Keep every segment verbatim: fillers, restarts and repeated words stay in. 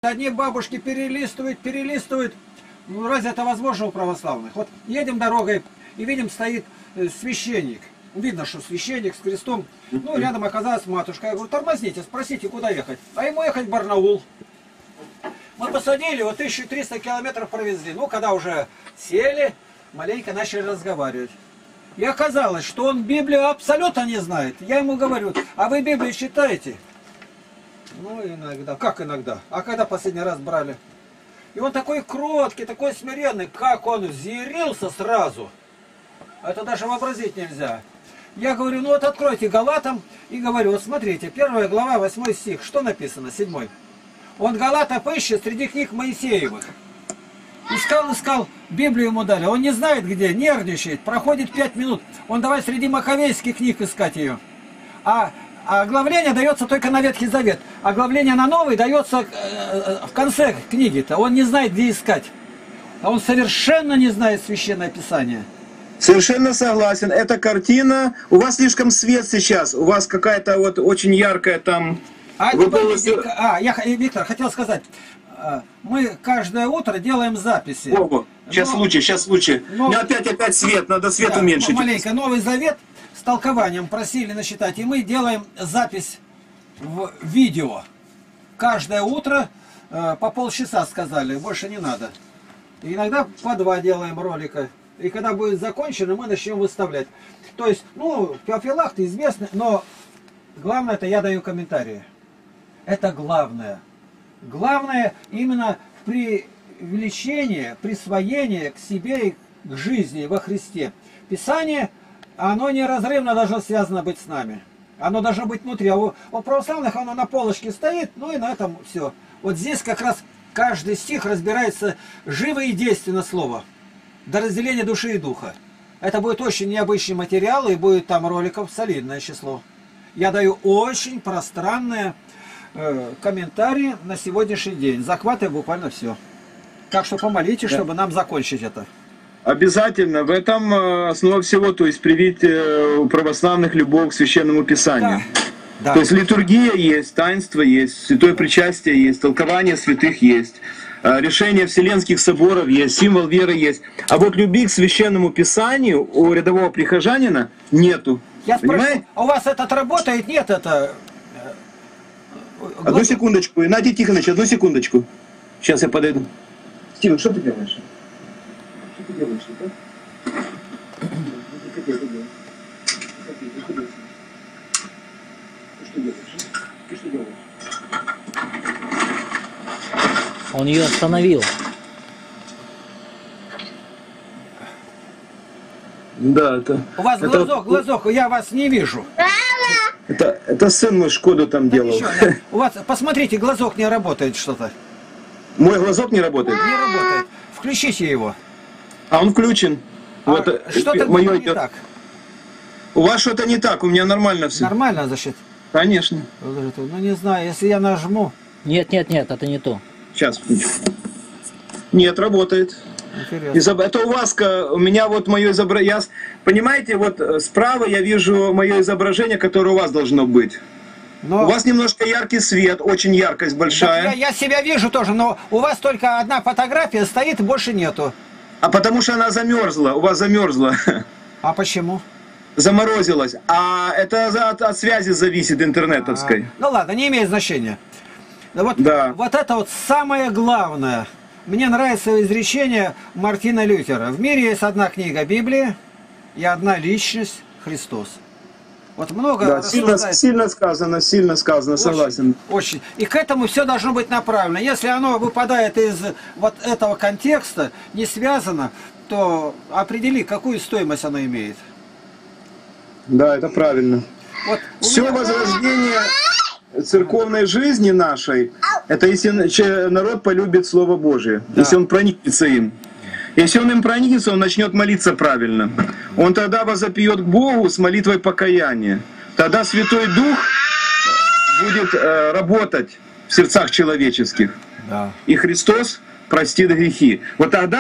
Одни бабушки перелистывают, перелистывают. Ну, разве это возможно у православных? Вот едем дорогой и видим, стоит священник. Видно, что священник с крестом. Ну, рядом оказалась матушка. Я говорю, тормозните, спросите, куда ехать. А ему ехать в Барнаул. Мы посадили, вот тысячу триста километров провезли. Ну, когда уже сели, маленько начали разговаривать. И оказалось, что он Библию абсолютно не знает. Я ему говорю, а вы Библию читаете? Ну, иногда. Как иногда? А когда последний раз брали? И он такой кроткий, такой смиренный, как он взъярился сразу. Это даже вообразить нельзя. Я говорю, ну вот откройте Галатам и говорю, вот смотрите, первая глава, восьмой стих, что написано, седьмой. Он Галатов ищет среди книг Моисеевых. Искал, искал, Библию ему дали. Он не знает где, нервничает, проходит пять минут. Он давай среди маковейских книг искать ее. А, а оглавление дается только на Ветхий Завет. Оглавление на Новый дается э, в конце книги-то. Он не знает, где искать. А он совершенно не знает Священное Писание. Совершенно согласен. Эта картина... У вас слишком свет сейчас. У вас какая-то вот очень яркая там... А, Вы полностью... а я, Виктор, хотел сказать... Мы каждое утро делаем записи. Ого, сейчас но, лучше, сейчас лучше. Но, но опять, опять свет, надо свет да, уменьшить. Маленько, Новый Завет с толкованием просили насчитать. И мы делаем запись в видео. Каждое утро э, по полчаса сказали, больше не надо. И иногда по два делаем ролика. И когда будет закончено, мы начнем выставлять. То есть, ну, Феофилакт известный, но главное, это я даю комментарии. Это главное. Главное именно привлечение, присвоение к себе и к жизни во Христе. Писание, оно неразрывно должно связано быть с нами. Оно должно быть внутри. А у, у православных оно на полочке стоит, ну и на этом все. Вот здесь как раз каждый стих разбирается живо и действенно слово. До разделения души и духа. Это будет очень необычный материал, и будет там роликов солидное число. Я даю очень пространное комментарии на сегодняшний день. Захватываю буквально все. Так что помолитесь, да, чтобы нам закончить это. Обязательно. В этом основа всего, то есть привить у православных любовь к Священному Писанию. Да. Да. То есть литургия есть, таинство есть, святое причастие есть, толкование святых есть, решение вселенских соборов есть, символ веры есть. А вот любви к Священному Писанию у рядового прихожанина нету. Я спрашиваю, а у вас это работает? Нет, это... Одну секундочку. Геннадий Тихонович, одну секундочку. Сейчас я подойду. Стивен, что ты делаешь? Что ты делаешь? Ты что делаешь? Он ее остановил. Да, это... У вас это... глазок, глазок, я вас не вижу. Это, это сын мой Шкоду там да делал. Еще, да. У вас, посмотрите, глазок не работает что-то. Мой глазок не работает? Не работает. Включите его. А он включен. А вот, что-то мое не так. У вас что-то не так, у меня нормально все. Нормально, значит? Конечно. Ну не знаю, если я нажму. Нет, нет, нет, это не то. Сейчас. Нет, работает. Интересно. Это у вас, у меня вот мое изображение, понимаете, вот справа я вижу мое изображение, которое у вас должно быть. Но... У вас немножко яркий свет, очень яркость большая. Я, я себя вижу тоже, но у вас только одна фотография стоит, больше нету. А потому что она замерзла, у вас замерзла. А почему? Заморозилась. А это от, от связи зависит интернетовской. А, ну ладно, не имеет значения. Вот, да. Вот это вот самое главное. Мне нравится изречение Мартина Лютера. В мире есть одна книга Библии и одна личность Христос. Вот много да, сильно, сильно сказано, сильно сказано, согласен. Очень, очень. И к этому все должно быть направлено. Если оно выпадает из вот этого контекста, не связано, то определи, какую стоимость оно имеет. Да, это правильно. Вот все меня... возрождение церковной жизни нашей, это если народ полюбит Слово Божие, да. Если он проникнется им. Если он им проникнется, он начнет молиться правильно. Он тогда возопьет к Богу с молитвой покаяния. Тогда Святой Дух будет э, работать в сердцах человеческих. Да. И Христос простит грехи. Вот тогда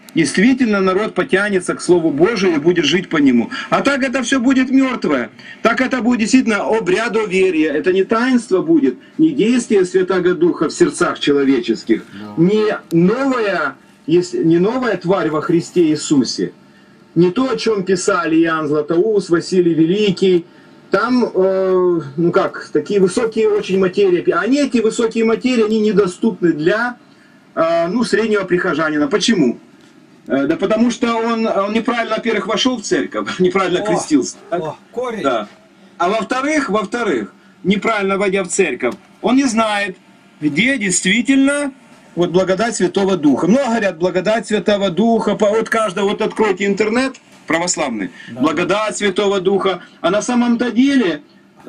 действительно народ потянется к Слову Божию и будет жить по нему. А так это все будет мертвое. Так это будет действительно обрядоверие. Это не таинство будет, не действие Святаго Духа в сердцах человеческих, не новая, не новая тварь во Христе Иисусе, не то, о чем писали Иоанн Златоуст, Василий Великий. Там, э, ну как, такие высокие очень материи. Они, эти высокие материи, они недоступны для э, ну, среднего прихожанина. Почему? Э, да потому что он, он неправильно, во-первых, вошел в церковь, неправильно О, крестился. О, корень. Да. А во-вторых, во-вторых, неправильно войдя в церковь, он не знает, где действительно вот благодать Святого Духа. Много говорят, благодать Святого Духа, вот каждого, вот откройте интернет, православный, да. Благодать Святого Духа. А на самом-то деле,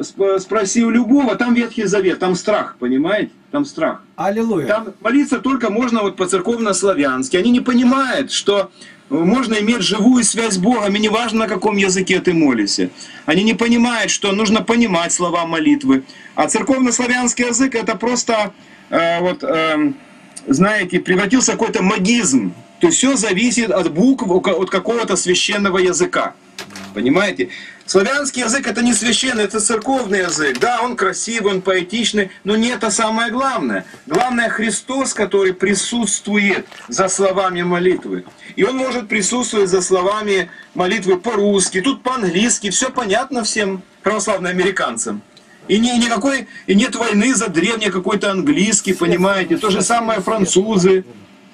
спроси у любого, там Ветхий Завет, там страх, понимаете? Там страх. Аллилуйя. Там молиться только можно вот по-церковно-славянски. Они не понимают, что можно иметь живую связь с Богом, и не важно, на каком языке ты молишься. Они не понимают, что нужно понимать слова молитвы. А церковно-славянский язык это просто, э, вот, э, знаете, превратился в какой-то магизм. То есть все зависит от букв, от какого-то священного языка. Понимаете? Славянский язык это не священный, это церковный язык. Да, он красивый, он поэтичный, но не это самое главное. Главное Христос, который присутствует за словами молитвы. И он может присутствовать за словами молитвы по-русски, тут по-английски, все понятно всем православным американцам. И, не, никакой, и нет войны за древний какой-то английский, понимаете? То же самое французы,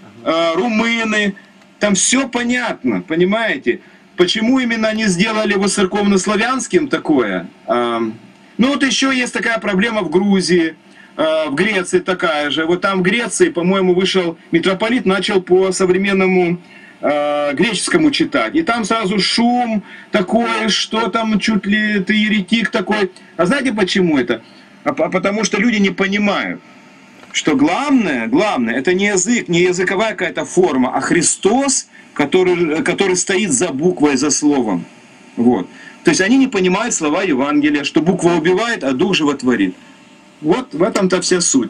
э, румыны. Там все понятно, понимаете? Почему именно они сделали его церковно-славянским такое? Э, ну вот еще есть такая проблема в Грузии, э, в Греции такая же. Вот там в Греции, по-моему, вышел митрополит, начал по современному э, греческому читать. И там сразу шум такой, что там чуть ли ты еретик такой. А знаете почему это? А потому что люди не понимают, что главное, главное, это не язык, не языковая какая-то форма, а Христос, который, который стоит за буквой, за словом. Вот. То есть они не понимают слова Евангелия, что буква убивает, а дух животворит. Вот в этом-то вся суть.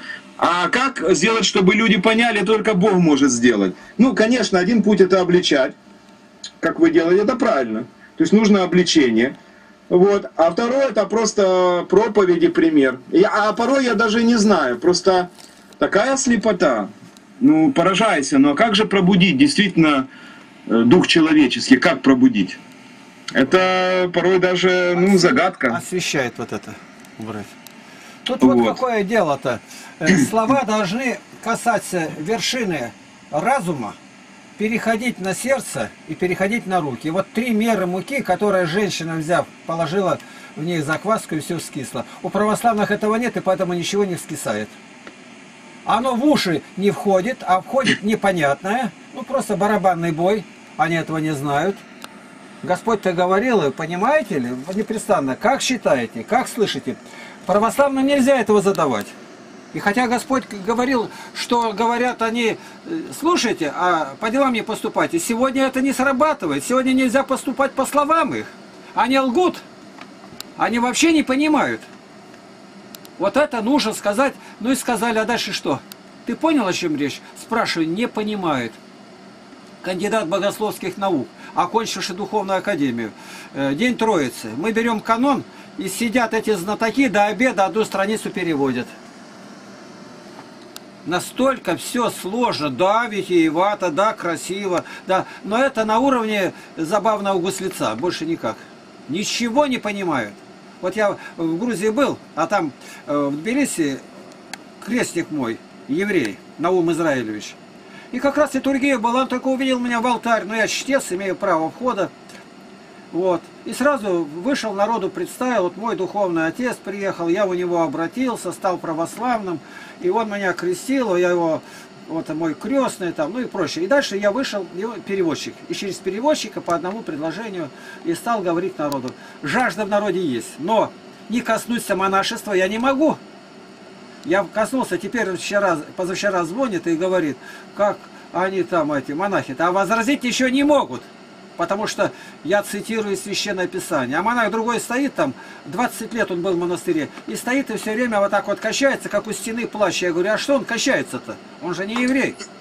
А как сделать, чтобы люди поняли, только Бог может сделать. Ну, конечно, один путь это обличать, как вы делаете, это правильно. То есть нужно обличение. Вот. А второе это просто проповедь и пример. Я, а порой я даже не знаю, просто такая слепота. Ну, поражайся, но как же пробудить действительно дух человеческий, как пробудить? Это порой даже, ну, загадка. Освещает вот это убрать. Тут вот, вот какое дело-то. Слова должны касаться вершины разума, переходить на сердце и переходить на руки. Вот три меры муки, которые женщина, взяв, положила в ней закваску и все вскисло. У православных этого нет, и поэтому ничего не вскисает. Оно в уши не входит, а входит непонятное. Ну, просто барабанный бой. Они этого не знают. Господь-то говорил, и понимаете ли, непрестанно, как считаете, как слышите. Православным нельзя этого задавать. И хотя Господь говорил, что говорят они, слушайте, а по делам не поступайте. Сегодня это не срабатывает. Сегодня нельзя поступать по словам их. Они лгут. Они вообще не понимают. Вот это нужно сказать. Ну и сказали, а дальше что? Ты понял, о чем речь? Спрашиваю, не понимает. Кандидат богословских наук, окончивший духовную академию. День Троицы. Мы берем канон, и сидят эти знатоки до обеда одну страницу переводят. Настолько все сложно, да, витиевато, да, красиво, да, но это на уровне забавного гуслица, больше никак. Ничего не понимают. Вот я в Грузии был, а там в Тбилиси крестник мой, еврей, Наум Израилевич. И как раз литургия была, он только увидел меня в алтарь, но я чтец, имею право входа. Вот. И сразу вышел, народу представил, вот мой духовный отец приехал, я у него обратился, стал православным, и он меня крестил, я его, вот мой крестный там, ну и прочее. И дальше я вышел, переводчик, и через переводчика по одному предложению и стал говорить народу. Жажда в народе есть, но не коснуться монашества я не могу. Я коснулся, теперь вчера, позавчера звонит и говорит, как они там, эти монахи-то, а возразить еще не могут. Потому что я цитирую Священное Писание. А монах другой стоит там, двадцать лет он был в монастыре, и стоит и все время вот так вот качается, как у стены плащ. Я говорю, а что он качается-то? Он же не еврей.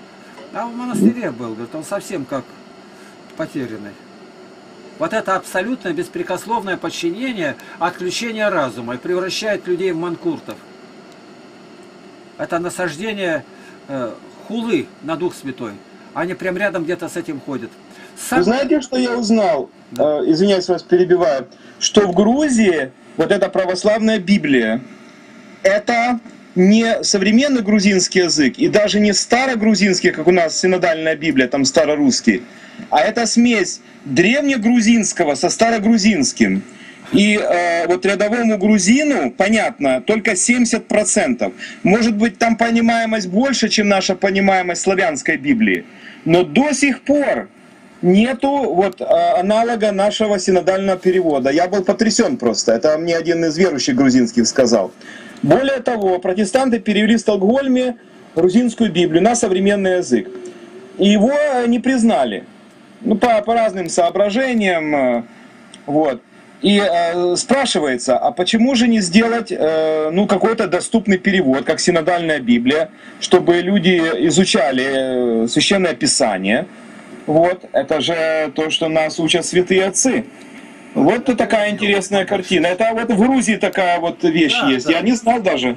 А в монастыре был, говорит, он совсем как потерянный. Вот это абсолютно беспрекословное подчинение, отключение разума и превращает людей в манкуртов. Это насаждение э, хулы на Дух Святой. Они прям рядом где-то с этим ходят. Сам... Вы знаете, что я узнал? Да. Э, извиняюсь, вас перебиваю. Что в Грузии вот эта православная Библия, это не современный грузинский язык и даже не старогрузинский, как у нас синодальная Библия, там старорусский, а это смесь древнегрузинского со старогрузинским. И э, вот рядовому грузину, понятно, только семьдесят процентов. Может быть, там понимаемость больше, чем наша понимаемость славянской Библии. Но до сих пор нету вот э, аналога нашего синодального перевода. Я был потрясен просто. Это мне один из верующих грузинских сказал. Более того, протестанты перевели в Стокгольме грузинскую Библию на современный язык. И его не признали. Ну, по, по разным соображениям. Э, вот. И э, спрашивается, а почему же не сделать э, ну, какой-то доступный перевод, как синодальная Библия, чтобы люди изучали э, Священное Писание? Вот, это же то, что нас учат святые отцы. Вот и такая интересная картина. Это вот в Грузии такая вот вещь да, есть. Да. Я не знал даже.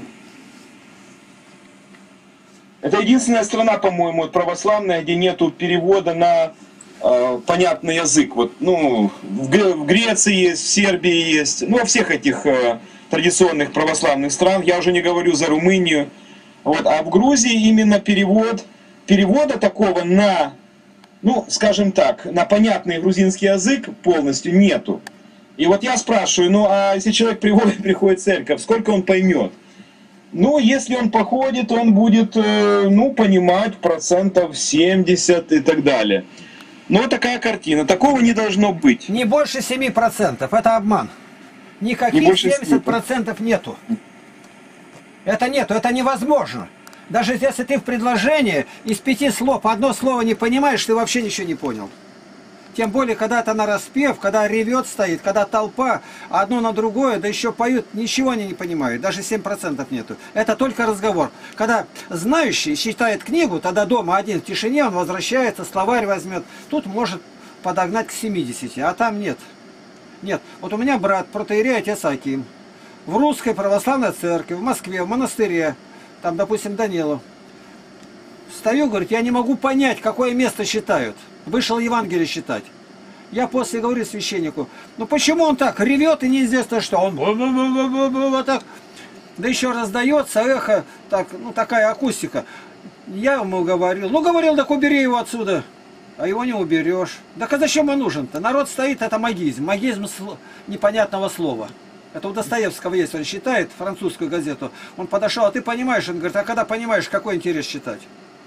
Это единственная страна, по-моему, православная, где нету перевода на понятный язык. Вот, ну, в Греции есть, в Сербии есть, ну, во всех этих э, традиционных православных странах, я уже не говорю за Румынию. Вот, а в Грузии именно перевод, перевода такого на, ну, скажем так, на понятный грузинский язык полностью нету. И вот я спрашиваю, ну, а если человек приходит, приходит в церковь, сколько он поймет? Ну, если он походит, он будет, э, ну, понимать процентов семьдесят и так далее. Но такая картина. Такого не должно быть. Не больше семи процентов. Это обман. Никаких не семьдесят процентов нету. Это нету. Это невозможно. Даже если ты в предложении из пяти слов одно слово не понимаешь, ты вообще ничего не понял. Тем более, когда это нараспев, когда ревет стоит, когда толпа одно на другое, да еще поют, ничего они не понимают, даже семь процентов нету. Это только разговор. Когда знающий читает книгу, тогда дома один в тишине, он возвращается, словарь возьмет, тут может подогнать к семидесяти, а там нет. Нет. Вот у меня брат, протоиерей отец Аким, в русской православной церкви, в Москве, в монастыре, там, допустим, Данилов. Стою, говорит, я не могу понять, какое место считают. Вышел Евангелие считать. Я после говорю священнику, ну почему он так ревет и неизвестно что? Он вот так, да еще раздается эхо, так, ну такая акустика. Я ему говорил, ну говорил, так убери его отсюда. А его не уберешь. Так а зачем он нужен-то? Народ стоит, это магизм. Магизм непонятного слова. Это у Достоевского есть, он считает французскую газету. Он подошел, а ты понимаешь? Он говорит, а когда понимаешь, какой интерес читать?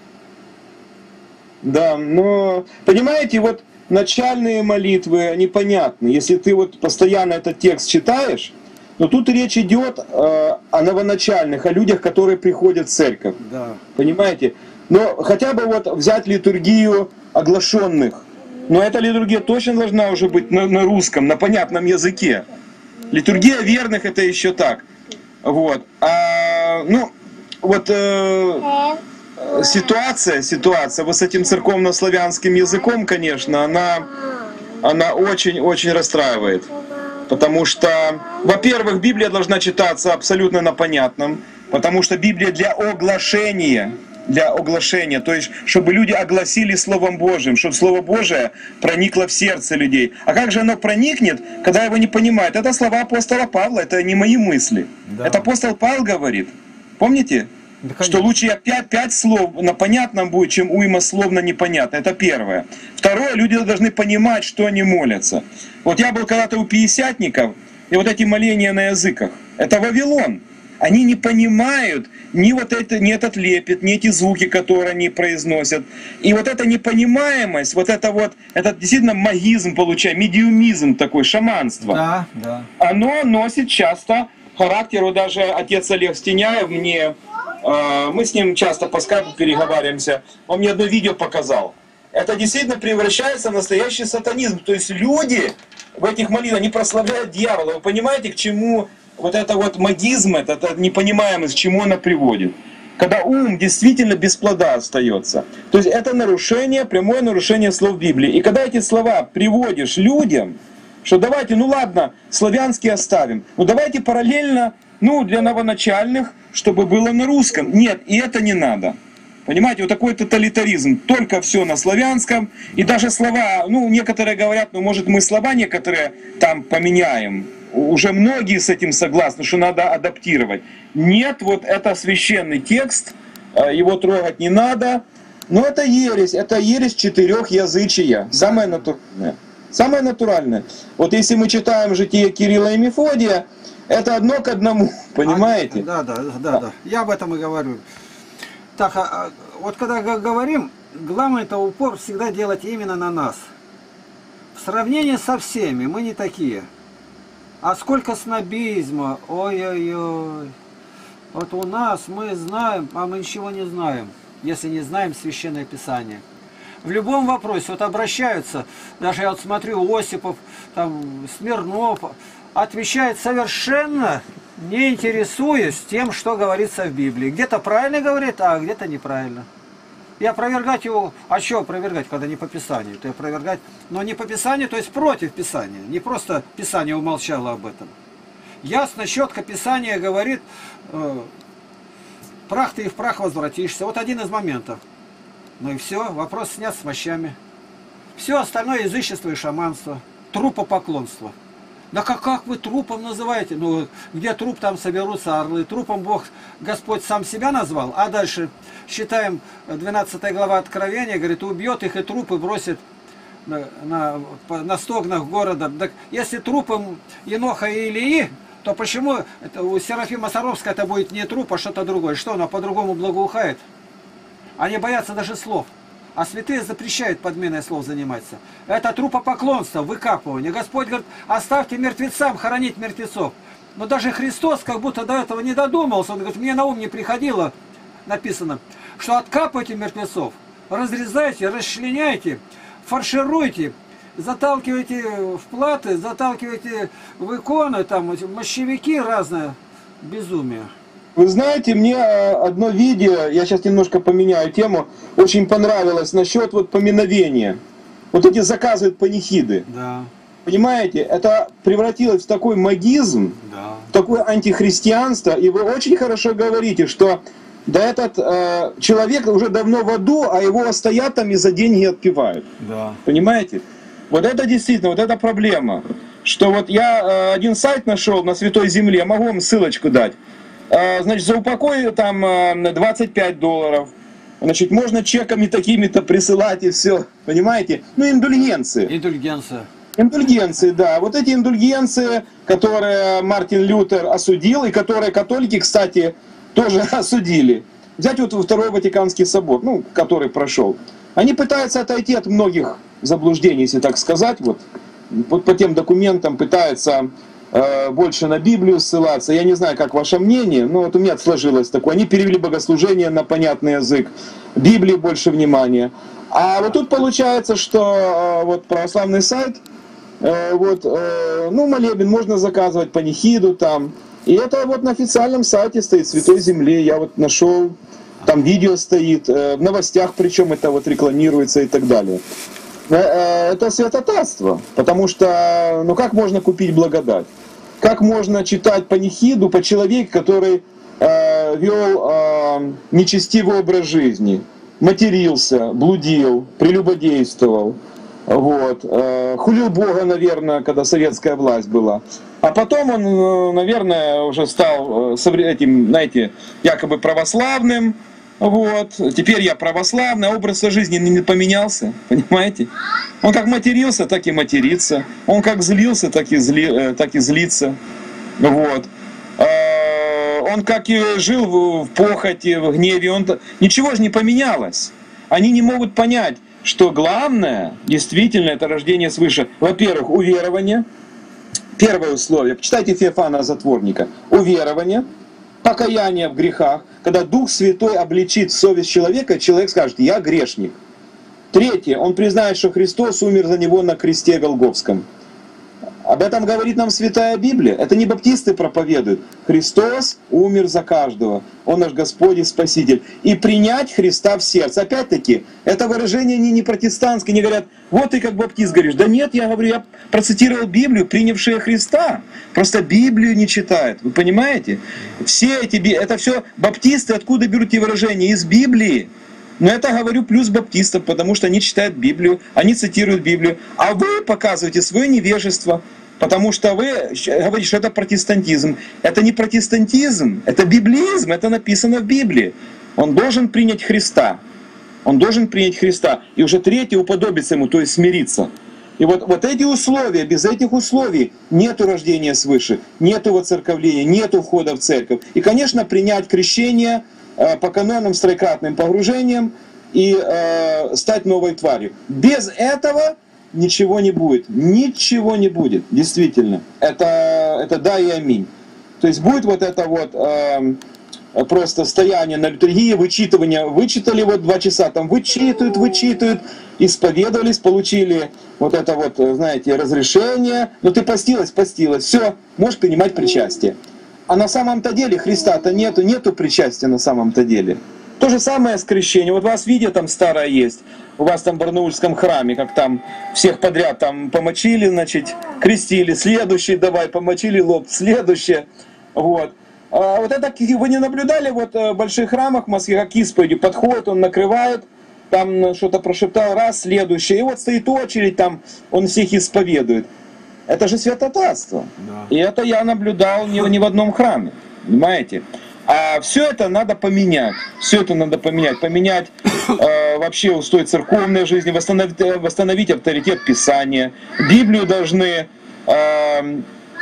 Да, но, понимаете, вот начальные молитвы, они понятны. Если ты вот постоянно этот текст читаешь, но тут речь идет э, о новоначальных, о людях, которые приходят в церковь. Да. Понимаете? Но хотя бы вот взять литургию оглашенных. Но эта литургия точно должна уже быть на, на русском, на понятном языке. Литургия верных — это еще так. Вот. А, ну, вот... Э, Ситуация, ситуация вот с этим церковно-славянским языком, конечно, она, она очень-очень расстраивает. Потому что, во-первых, Библия должна читаться абсолютно на понятном, потому что Библия для оглашения, для оглашения, то есть, чтобы люди огласили Словом Божьим, чтобы Слово Божие проникло в сердце людей. А как же оно проникнет, когда его не понимают? Это слова апостола Павла, это не мои мысли. Да. Это апостол Павел говорит. Помните? Да, что лучше я пять, пять слов на понятном будет, чем уйма слов на непонятно. Это первое. Второе, люди должны понимать, что они молятся. Вот я был когда-то у пятидесятников, и вот эти моления на языках, это Вавилон. Они не понимают ни вот это, ни этот лепет, ни эти звуки, которые они произносят. И вот эта непонимаемость, вот это вот, это действительно магизм получается, медиумизм такой, шаманство. Да, да. Оно носит часто характер, вот даже отец Олег Стеняев мне... Мы с ним часто по скайпу переговариваемся. Он мне одно видео показал. Это действительно превращается в настоящий сатанизм. То есть люди в этих молитвах, они прославляют дьявола. Вы понимаете, к чему вот это вот магизм, это, это непонимаемость, к чему она приводит? когда ум действительно без плода остается. То есть это нарушение, прямое нарушение слов Библии. И когда эти слова приводишь людям, что давайте, ну ладно, славянский оставим, ну давайте параллельно, ну для новоначальных, чтобы было на русском. Нет, и это не надо. Понимаете, вот такой тоталитаризм, только все на славянском, и даже слова, ну некоторые говорят, ну может мы слова некоторые там поменяем. Уже многие с этим согласны, что надо адаптировать. Нет, вот это священный текст, его трогать не надо. Но это ересь, это ересь четырехязычия, самое натуральное. Самое натуральное. Вот если мы читаем житие Кирилла и Мефодия, это одно к одному, понимаете? А, да, да, да, да. Я об этом и говорю. Так, а, вот когда говорим, главное это упор всегда делать именно на нас. В сравнении со всеми мы не такие. А сколько снобизма, ой-ой-ой. Вот у нас мы знаем, а мы ничего не знаем, если не знаем Священное Писание. В любом вопросе, вот обращаются, даже я вот смотрю, Осипов, там, Смирнов, отвечает совершенно не интересуясь тем, что говорится в Библии. Где-то правильно говорит, а где-то неправильно. И опровергать его, а что опровергать, когда не по Писанию? То опровергать, но не по Писанию, то есть против Писания. Не просто Писание умолчало об этом. Ясно, четко Писание говорит, э, прах ты и в прах возвратишься. Вот один из моментов. Ну и все, вопрос снят с мощами. Все остальное язычество и шаманство, трупопоклонство. Да как, как вы трупом называете? Ну, где труп, там соберутся орлы. Трупом Бог, Господь сам себя назвал. А дальше считаем двенадцатая глава Откровения, говорит, убьет их и трупы бросит на, на, на стогнах города. Так если трупом Еноха и Илии, то почему это, у Серафима Саровского это будет не труп, а что-то другое? Что, оно по-другому благоухает? Они боятся даже слов. А святые запрещают подменой слов заниматься. Это трупопоклонство, выкапывание. Господь говорит, оставьте мертвецам хоронить мертвецов. Но даже Христос как будто до этого не додумался. Он говорит, мне на ум не приходило, написано, что откапывайте мертвецов, разрезайте, расчленяйте, фаршируйте, заталкивайте в платы, заталкивайте в иконы, там, мощевики разные. Безумие. Вы знаете, мне одно видео, я сейчас немножко поменяю тему, очень понравилось насчет вот поминовения. Вот эти заказывают панихиды. Да. Понимаете, это превратилось в такой магизм, да. в такое антихристианство. И вы очень хорошо говорите, что да этот э, человек уже давно в аду, а его стоят там и за деньги отпевают. Да. Понимаете? Вот это действительно, вот эта проблема. Что вот я э, один сайт нашел на Святой Земле, могу вам ссылочку дать. Значит, за упокой там двадцать пять долларов. Значит, можно чеками такими-то присылать и все. Понимаете? Ну, индульгенции. Индульгенция. Индульгенции, да. Вот эти индульгенции, которые Мартин Лютер осудил, и которые католики, кстати, тоже осудили. Взять вот Второй Ватиканский собор, ну, который прошел. Они пытаются отойти от многих заблуждений, если так сказать. Вот, вот по тем документам пытаются больше на Библию ссылаться. Я не знаю, как ваше мнение, но вот у меня сложилось такое. Они перевели богослужение на понятный язык, Библии больше внимания. А вот тут получается, что вот православный сайт, вот, ну, молебен можно заказывать, панихиду там. И это вот на официальном сайте стоит Святой Земли. Я вот нашел, там видео стоит, в новостях причем это вот рекламируется и так далее. Это святотатство, потому что, ну как можно купить благодать? Как можно читать панихиду по человеку, который э, вел э, нечестивый образ жизни, матерился, блудил, прелюбодействовал, вот, э, хулил Бога, наверное, когда советская власть была. А потом он, наверное, уже стал этим, знаете, якобы православным. Вот, теперь я православный, а образ жизни не поменялся, понимаете? Он как матерился, так и матерится. Он как злился, так и, зли, так и злится. Вот. Он как и жил в похоти, в гневе, он... ничего же не поменялось. Они не могут понять, что главное, действительно, это рождение свыше. Во-первых, уверование. Первое условие. Почитайте Феофана Затворника. Уверование. Покаяние в грехах, когда Дух Святой обличит совесть человека, человек скажет, я грешник. Третье, он признает, что Христос умер за него на кресте Голгофском. Об этом говорит нам Святая Библия. Это не баптисты проповедуют. Христос умер за каждого. Он наш Господь и Спаситель. И принять Христа в сердце. Опять-таки, это выражение не, не протестантское. Не говорят, вот ты как баптист говоришь. Да нет, я говорю, я процитировал Библию, принявшие Христа. Просто Библию не читают. Вы понимаете? Все эти, это все баптисты, откуда берут эти выражения? Из Библии. Но это говорю плюс баптистов, потому что они читают Библию, они цитируют Библию. А вы показываете свое невежество, потому что вы говорите, что это протестантизм. Это не протестантизм, это библизм, это написано в Библии. Он должен принять Христа. Он должен принять Христа. И уже третье уподобиться Ему, то есть смириться. И вот, вот эти условия, без этих условий нету рождения свыше, нету воцерковления, нету входа в церковь. И, конечно, принять крещение по канонам с троекратным погружением и э, стать новой тварью. Без этого ничего не будет. Ничего не будет. Действительно. Это, это да и аминь. То есть будет вот это вот э, просто стояние на литургии, вычитывание. Вычитали вот два часа, там вычитывают, вычитывают, исповедовались, получили вот это вот, знаете, разрешение. Но ты постилась, постилась. Все, можешь принимать причастие. А на самом-то деле Христа-то нету, нету причастия на самом-то деле. То же самое с крещением. Вот у вас видео там старое есть, у вас там в Барнаульском храме, как там всех подряд там помочили, значит, крестили, следующий давай, помочили лоб, следующее. Вот. А вот это вы не наблюдали вот в больших храмах в Москве, как исповеди, подходит, он накрывает, там что-то прошептал, раз, следующее, и вот стоит очередь, там он всех исповедует. Это же святотатство. Да. И это я наблюдал не, не в одном храме. Понимаете? А все это надо поменять. Все это надо поменять. Поменять э, вообще устой церковной жизни, восстановить, восстановить авторитет Писания. Библию должны э,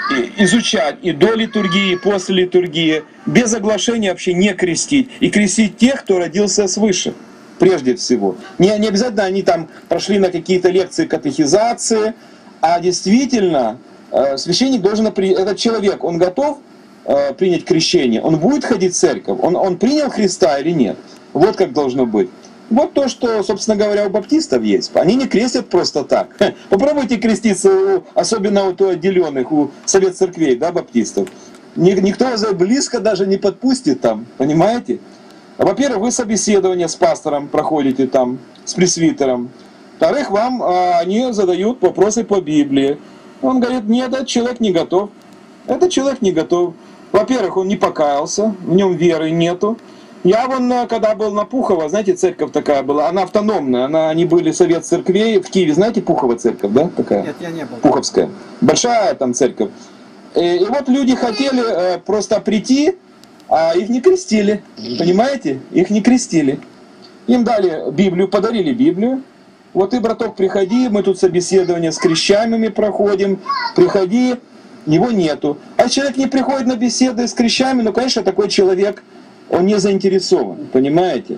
изучать и до литургии, и после литургии. Без оглашения вообще не крестить. И крестить тех, кто родился свыше. Прежде всего. Не, не обязательно они там прошли на какие-то лекции катехизации. А действительно, священник должен, этот человек, он готов принять крещение, он будет ходить в церковь, он, он принял Христа или нет. Вот как должно быть. Вот то, что, собственно говоря, у баптистов есть. Они не крестят просто так. Попробуйте креститься, особенно у отделенных, у совет церквей, да, баптистов. Никто вас близко даже не подпустит там, понимаете? Во-первых, вы собеседование с пастором проходите там, с пресвитером. Во-вторых, вам а, они задают вопросы по Библии. Он говорит, нет, этот человек не готов. Этот человек не готов. Во-первых, он не покаялся, в нем веры нету. Я вон, когда был на Пухово, знаете, церковь такая была, она автономная, она, они были совет церквей в Киеве, знаете, Пухова церковь, да, такая? Нет, я не был. Пуховская. Большая там церковь. И, и вот люди хотели э, просто прийти, а их не крестили, понимаете? Их не крестили. Им дали Библию, подарили Библию. Вот ты, браток, приходи, мы тут собеседование с крещаемыми проходим, приходи, его нету. А человек не приходит на беседы с крещаемыми, ну, конечно, такой человек, он не заинтересован, понимаете?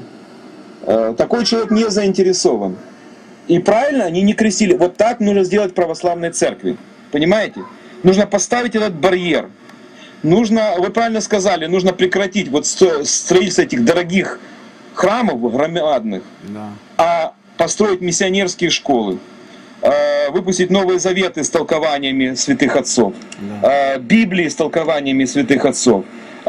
Такой человек не заинтересован. И правильно, они не крестили. Вот так нужно сделать в православной церкви, понимаете? Нужно поставить этот барьер. Нужно, вы правильно сказали, нужно прекратить вот строительство этих дорогих храмов громадных, да. А построить миссионерские школы, выпустить новые заветы с толкованиями святых отцов, да. Библии с толкованиями святых отцов,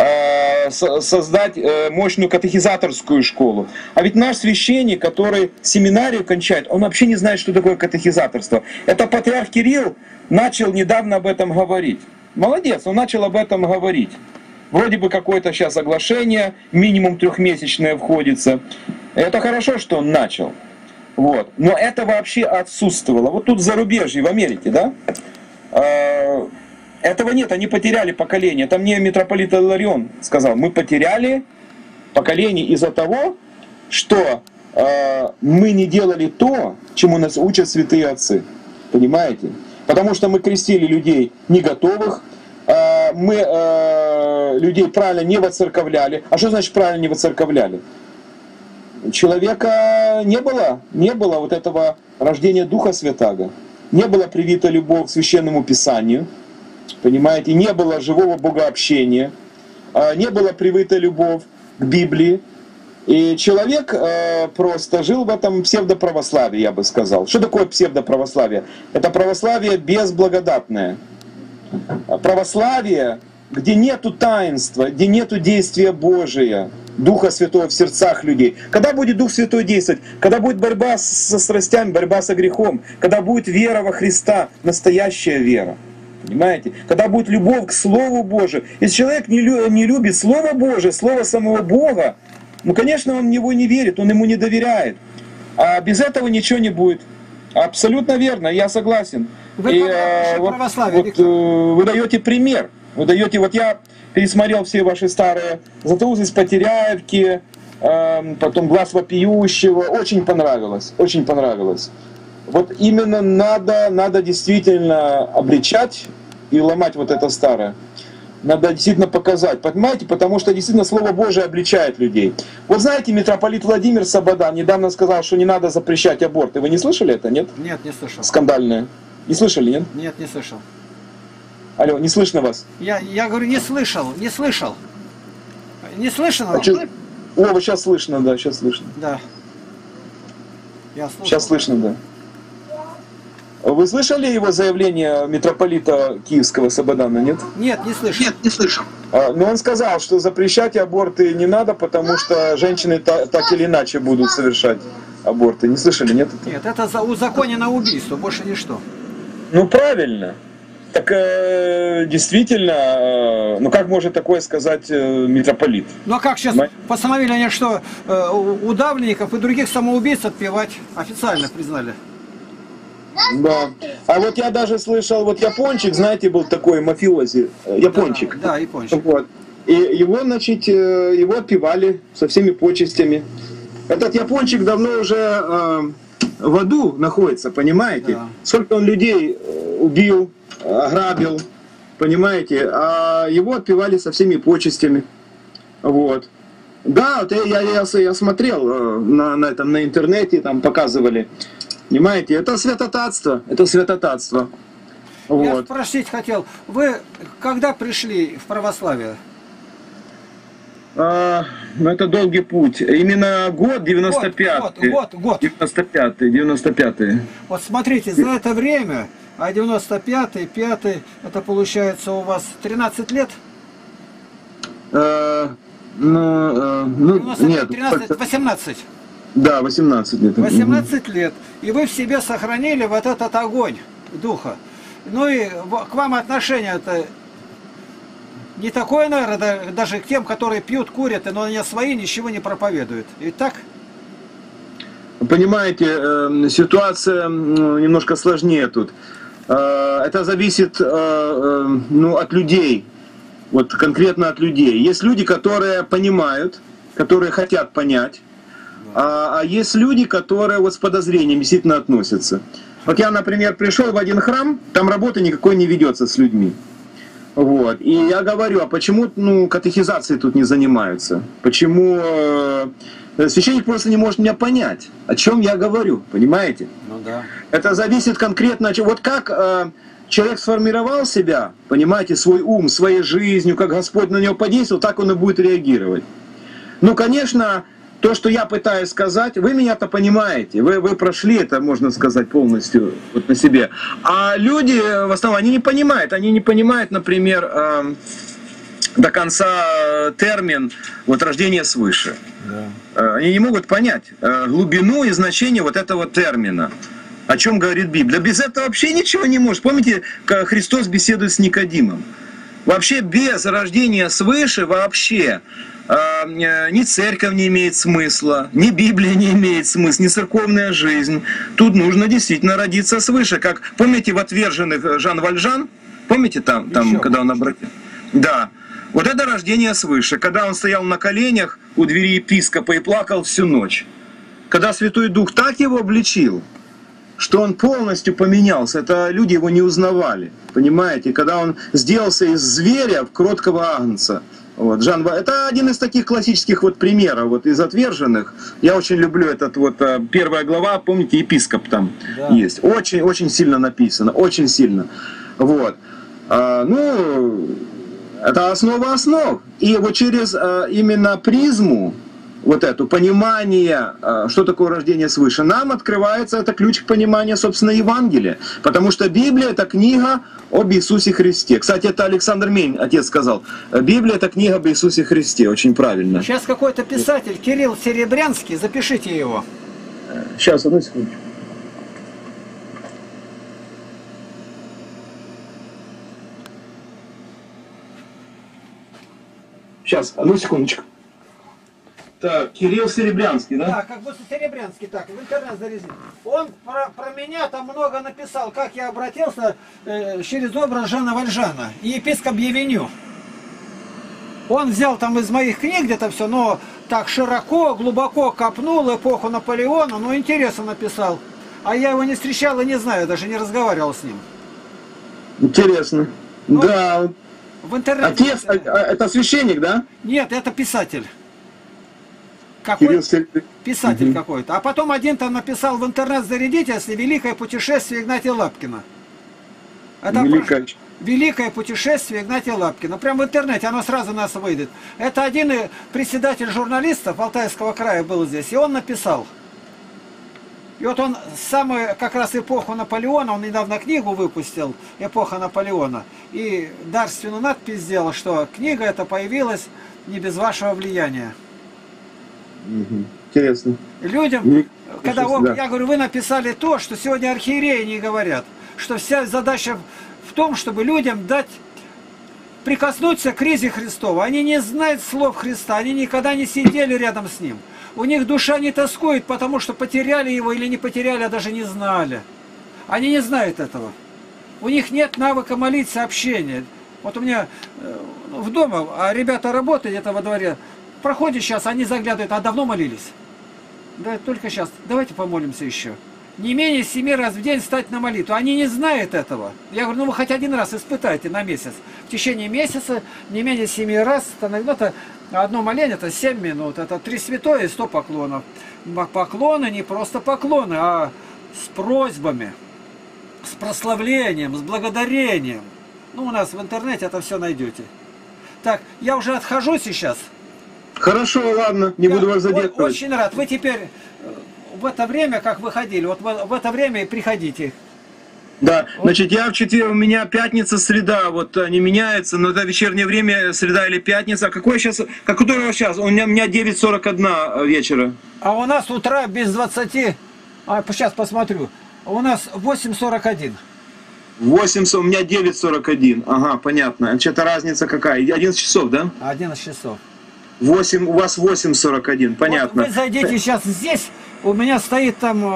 создать мощную катехизаторскую школу. А ведь наш священник, который семинарию кончает, он вообще не знает, что такое катехизаторство. Это патриарх Кирилл начал недавно об этом говорить. Молодец, он начал об этом говорить. Вроде бы какое-то сейчас оглашение, минимум трехмесячное входится. Это хорошо, что он начал. Вот. Но это вообще отсутствовало. Вот тут в зарубежье, в Америке, да? Этого нет, они потеряли поколение. Там мне митрополит Иларион сказал, мы потеряли поколение из-за того, что э, мы не делали то, чему нас учат святые отцы. Понимаете? Потому что мы крестили людей не готовых, э, мы э, людей правильно не воцерковляли. А что значит правильно не воцерковляли? Человека не было, не было вот этого рождения Духа Святаго. Не было привита любовь к Священному Писанию. Понимаете, не было живого богообщения, не была привита любовь к Библии, И человек э, просто жил в этом псевдоправославии, я бы сказал. Что такое псевдоправославие? Это православие безблагодатное. Православие, где нету таинства, где нету действия Божия, Духа Святого в сердцах людей. Когда будет Дух Святой действовать? Когда будет борьба со страстями, борьба со грехом. Когда будет вера во Христа, настоящая вера. Понимаете? Когда будет любовь к Слову Божию. Если человек не, лю- не любит Слово Божие, Слово самого Бога, ну, конечно, он в него не верит, он ему не доверяет. А без этого ничего не будет. Абсолютно верно, я согласен. Вы, И, э, вот, православие, вот, э, вы даете пример. Вы даете, вот я пересмотрел все ваши старые «Златоуст из Потеряевки», э, потом «Глаз вопиющего». Очень понравилось, очень понравилось. Вот именно надо, надо действительно обличать и ломать вот это старое. Надо действительно показать, понимаете, потому что действительно Слово Божие обличает людей. Вот знаете, митрополит Владимир Сабадан недавно сказал, что не надо запрещать аборты. Вы не слышали это, нет? Нет, не слышал. Скандальное. Не слышали, нет? Нет, не слышал. Алло, не слышно вас? Я, я говорю, не слышал, не слышал. Не слышно? А чё- О, вот сейчас слышно, да, сейчас слышно. Да. Я слушал. Сейчас слышно, да. Вы слышали его заявление митрополита Киевского Сабадана, нет? Нет, не слышал. Нет, не слышал. А, но он сказал, что запрещать аборты не надо, потому что женщины та- так или иначе будут совершать аборты. Не слышали, нет? Нет, это за узаконено убийство, больше ничто. Ну правильно. Так э, действительно, э, ну как может такое сказать э, митрополит? Ну а как сейчас Понимаете? постановили они, что э, у- удавленников и других самоубийц отпевать официально признали? Да. А вот я даже слышал, вот япончик, знаете, был такой мафиози, э, япончик. Да, да, япончик. Вот. И его, значит, э, его отпевали со всеми почестями. Этот япончик давно уже э, в аду находится, понимаете? Да. Сколько он людей э, убил, ограбил, понимаете? А его отпевали со всеми почестями. Вот. Да, вот я, я, я, я смотрел э, на, на, этом, на интернете, там показывали. Понимаете, это святотатство, это святотатство. Я Вот. спросить хотел, вы когда пришли в православие? А, ну это долгий путь. Именно год девяносто пятый. Год, год, год. девяносто пятый, девяносто пятый. Вот смотрите, за это время, а девяносто пятый, пятый, это получается у вас тринадцать лет? А, ну, а, ну девяносто, нет. тринадцать, восемнадцать. Да, восемнадцать лет. восемнадцать лет. И вы в себе сохранили вот этот огонь духа. Ну и в- к вам отношение-то не такое, наверное, да- даже к тем, которые пьют, курят, но они свои ничего не проповедуют. Ведь так? Понимаете, э, ситуация м, немножко сложнее тут. Э, Это зависит э, э, ну, от людей. Вот конкретно от людей. Есть люди, которые понимают, которые хотят понять. А, а есть люди, которые вот с подозрением действительно относятся. Вот я, например, пришел в один храм, там работы никакой не ведется с людьми. Вот. И я говорю, а почему ну, катехизацией тут не занимаются? Почему э, священник просто не может меня понять, о чем я говорю, понимаете? Ну да. Это зависит конкретно от чего. Вот как э, человек сформировал себя, понимаете, свой ум, своей жизнью, как Господь на него подействовал, так он и будет реагировать. Ну, конечно, то, что я пытаюсь сказать, вы меня-то понимаете, вы, вы прошли это, можно сказать, полностью вот на себе. А люди, в основном, они не понимают. Они не понимают, например, э, до конца термин вот, рождение свыше. Да. Э, Они не могут понять э, глубину и значение вот этого термина. О чем говорит Библия. Без этого вообще ничего не может. Помните, как Христос беседует с Никодимом? Вообще без рождения свыше вообще э, ни церковь не имеет смысла, ни Библия не имеет смысла, ни церковная жизнь. Тут нужно действительно родиться свыше. Как помните в «Отверженных» Жан Вальжан? Помните там, там Еще когда он обратил? Да. Вот это рождение свыше. Когда он стоял на коленях у двери епископа и плакал всю ночь. Когда Святой Дух так его обличил, что он полностью поменялся. Это люди его не узнавали. Понимаете? Когда он сделался из зверя в кроткого агнца. Вот, Жан, это один из таких классических вот примеров вот, из «Отверженных». Я очень люблю этот вот первая глава, помните, епископ там Да. есть. Очень, очень сильно написано, очень сильно. Вот. А, ну, это основа основ. И вот через а, именно призму вот эту, понимание, что такое рождение свыше, нам открывается это ключ к пониманию, собственно, Евангелия. Потому что Библия — это книга об Иисусе Христе. Кстати, это Александр Мень, отец, сказал. Библия — это книга об Иисусе Христе. Очень правильно. Сейчас какой-то писатель, Кирилл Серебрянский, запишите его. Сейчас, одну секундочку. Сейчас, одну секундочку. Так, Кирилл Серебрянский, да? Да, как будто Серебрянский, так, в интернет залезли. Он про, про меня там много написал, как я обратился э, через образ Жана Вальжана и епископ Евеню. Он взял там из моих книг где-то все, но так широко, глубоко копнул эпоху Наполеона, ну интересно написал. А я его не встречал и не знаю, даже не разговаривал с ним. Интересно. Ну, да. В интернете. Отец, это священник, да? Нет, это писатель. Какой писатель угу. какой-то. А потом один там написал в интернет зарядительстве «Великое путешествие Игнатия Лапкина». Это Великое. Про... «Великое путешествие Игнатия Лапкина». Прямо в интернете, оно сразу у нас выйдет. Это один председатель журналистов Алтайского края был здесь, и он написал. И вот он самую как раз эпоху Наполеона, он недавно книгу выпустил, «Эпоха Наполеона», и дарственную надпись сделал, что книга эта появилась не без вашего влияния. Интересно. Людям, Мне когда он, да. я говорю, вы написали то, что сегодня архиереи не говорят, что вся задача в том, чтобы людям дать прикоснуться к ризе Христова. Они не знают слов Христа, они никогда не сидели рядом с Ним. У них душа не тоскует, потому что потеряли Его или не потеряли, а даже не знали. Они не знают этого. У них нет навыка молиться, общения. Вот у меня в доме, а ребята работают где-то во дворе, проходит сейчас, они заглядывают, а давно молились? Да, только сейчас. Давайте помолимся еще. Не менее семи раз в день встать на молитву. Они не знают этого. Я говорю, ну вы хоть один раз испытайте на месяц. В течение месяца не менее семи раз. Это одно моление, это семь минут. Это три святое и сто поклонов. Поклоны не просто поклоны, а с просьбами, с прославлением, с благодарением. Ну, у нас в интернете это все найдете. Так, я уже отхожу сейчас. Хорошо, ладно, не я буду вас задерживать. Очень рад. Вы теперь в это время, как вы ходили, вот в это время и приходите. Да, вот. Значит, я в четверг, у меня пятница, среда, вот они меняются, но это вечернее время, среда или пятница. А какое сейчас, как который сейчас? У меня, у меня девять сорок один вечера. А у нас утра без двадцати, а сейчас посмотрю, у нас восемь сорок один. восемь, у меня девять сорок один, ага, понятно. Значит, это разница какая? одиннадцать часов, да? одиннадцать часов. восемь, у вас восемь сорок один, понятно. Вот вы зайдите сейчас здесь, у меня стоит там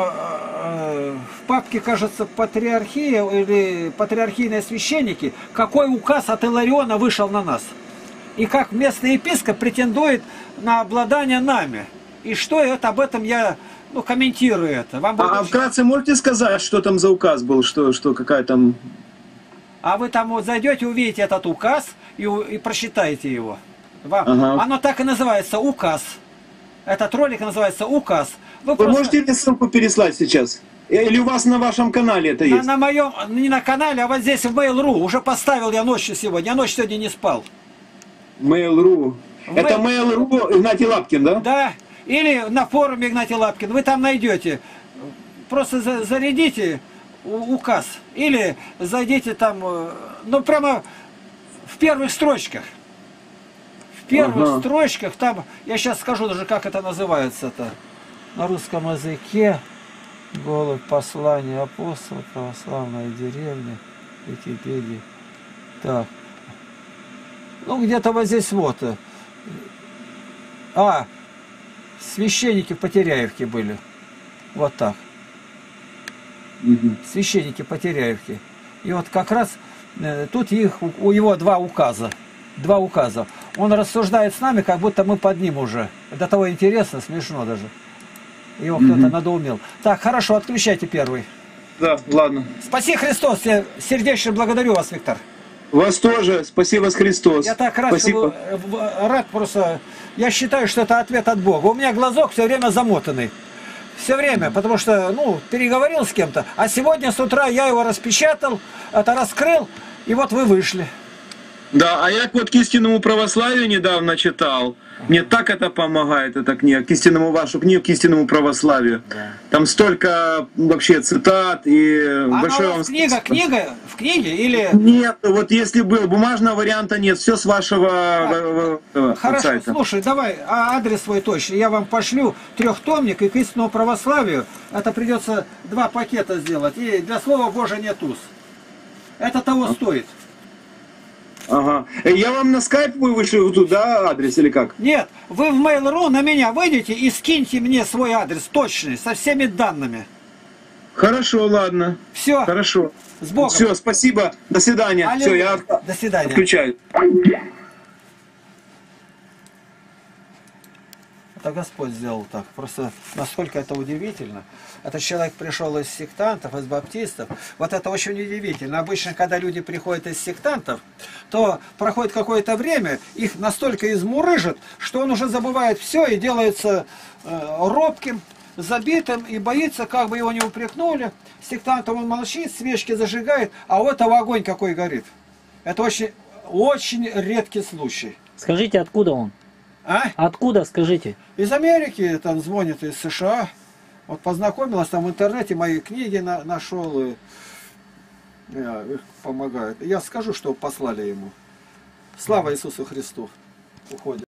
э, в папке, кажется, патриархия или патриархийные священники, какой указ от Илариона вышел на нас. И как местный епископ претендует на обладание нами. И что это, об этом я ну, комментирую это. Вам а, а вкратце можете сказать, что там за указ был, что, что какая там... А вы там вот зайдете, увидите этот указ и, и прочитаете его. Вам. Ага. Оно так и называется, указ. Этот ролик называется указ. Вы, Вы просто... можете мне ссылку переслать сейчас? Или у вас на вашем канале это на, есть? На моем, не на канале, а вот здесь в Mail.ru. Уже поставил я ночью сегодня. Я ночь сегодня не спал. Mail.ru. Это Mail.ru Игнатий Лапкин, да? Да. Или на форуме Игнатий Лапкин. Вы там найдете. Просто за, зарядите указ. Или зайдите там, ну прямо в первых строчках. В первых ага. строчках, там, я сейчас скажу даже, как это называется-то. На русском языке. Голубь, послание апостола, православная деревня, Википедия. Так. Ну, где-то вот здесь вот. А, священники в Потеряевке были. Вот так. Угу. Священники Потеряевки. И вот как раз э, тут их, у его два указа. Два указа. Он рассуждает с нами, как будто мы под ним уже. До того интересно, смешно даже. Его кто-то угу. надоумил. Так, хорошо, отключайте первый. Да, ладно. Спаси Христос. Я сердечно благодарю вас, Виктор. Вас тоже. Спаси вас Христос. Я так рад, Спасибо. что, рад просто. Я считаю, что это ответ от Бога. У меня глазок все время замотанный. Все время, потому что, ну, переговорил с кем-то. А сегодня с утра я его распечатал, это раскрыл, и вот вы вышли. Да, а я вот к истинному православию недавно читал. Мне так это помогает, эта книга, к истинному вашу книгу, к истинному православию. Да. Там столько вообще цитат и А большое она у вам вас книга, спасибо. книга в книге или... Нет, вот если был, бумажного варианта нет, все с вашего э, э, Хорошо, сайта. слушай, давай а адрес свой точный, я вам пошлю трехтомник и к истинному православию. Это придется два пакета сделать. И для слова Божия нет уз. Это того стоит. Ага. Э, Я вам на скайп вышлю туда адрес или как? Нет, вы в Mail.ru на меня выйдете и скиньте мне свой адрес точный, со всеми данными. Хорошо, ладно. Все, Хорошо. с Богом. Все, спасибо. До свидания. Аллилуйя. Все, я До свидания. отключаю. Это Господь сделал так. Просто насколько это удивительно. Этот человек пришел из сектантов, из баптистов. Вот это очень удивительно. Обычно, когда люди приходят из сектантов, то проходит какое-то время, их настолько измурыжат, что он уже забывает все и делается э, робким, забитым и боится, как бы его не упрекнули. Сектантом он молчит, свечки зажигает, а у этого огонь какой горит. Это очень, очень редкий случай. Скажите, откуда он? А? Откуда, скажите? Из Америки, там звонит из США. Вот познакомилась, там в интернете мои книги на, нашел и я, их помогает. Я скажу, что послали ему. Слава Иисусу Христу. Уходит.